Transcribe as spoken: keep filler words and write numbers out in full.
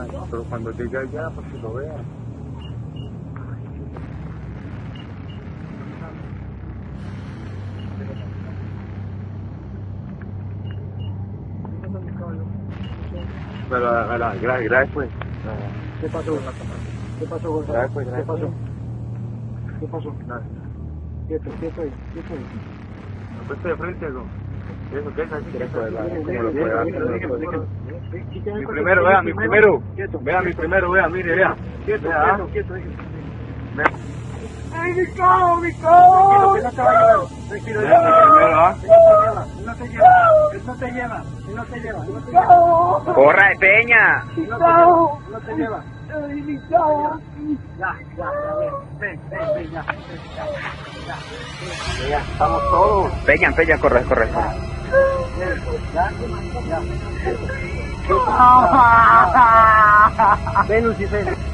pero cuando llegue allá, pues que lo vea. Pero, gracias, gracias, pues. ¿Qué pasó? ¿Qué pasó, Gonzalo? Gracias, pues, ¿Qué gracias. pasó? ¿Qué pasó? Gracias. Quieto, quieto ahí, quieto ahí. Pues estoy de frente, ¿no? Eso, ¿qué es así? ¿Qué es eso? Déjame, ¿Cómo lo puede déjame, hacer? déjame, déjame. Sí, queda Mi en primero, cuenta, vea, mi primero. Quieto. Vea, mi primero, vea, mire, vea. Quieto, Vea, quieto, quieto. déjame. vea. ¡Ay, mi carro, mi carro! Tranquilo, que no te va a llevar. Tranquilo, Vea, mi primero, ¿ah? Él no te lleva, él no te lleva, él no te lleva, él no te lleva. ¡Corra de Peña! Él no te lleva, él no te lleva. ¡Ay, mi carro! Ya, ya, ya, ven, ven, ven, ya, ven, ya, ya, ya, estamos todos. Peña, Peña, corre, corre, corre. Ya, ya, ya. Ven, Lucifer.